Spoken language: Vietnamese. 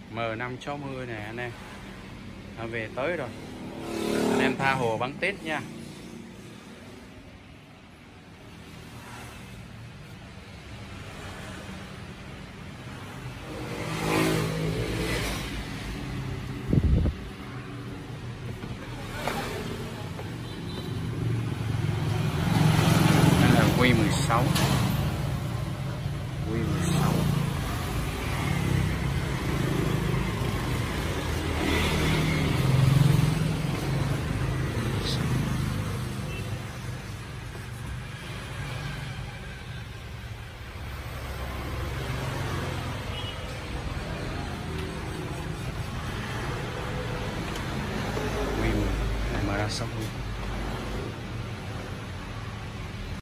M560 nè anh em. Về tới rồi. Anh em tha hồ bắn tít nha. Đây là Q16. Q16. Q16.